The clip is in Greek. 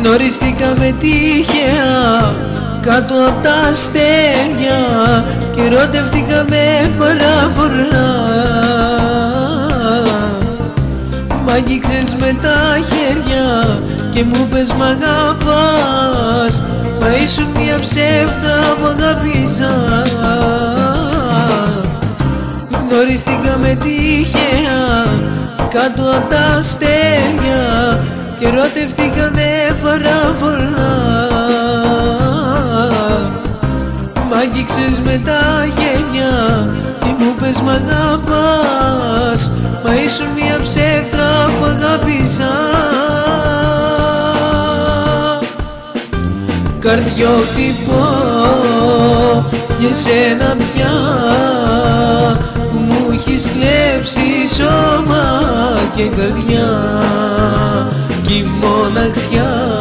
Γνωριστήκαμε τυχαία κάτω απ' τα αστέρια και ερωτευτήκαμε παράφορα. Μ' άγγιξες με τα χέρια και μου πες μ' αγαπάς, μα ήσουν μια ψεύδα που αγάπησα. Γνωριστήκαμε τυχαία κάτω απ' τα αστέρια και ερωτευτήκαμε παράφορα. Μ' άγγιξες με τα χέρια και μου πες μ' αγαπάς, μα ήσουν μια ψεύτρα που αγάπησα. Καρδιό χτυπώ για σένα πια, που μου έχεις κλέψει σώμα και καρδιά, κι η μοναξιά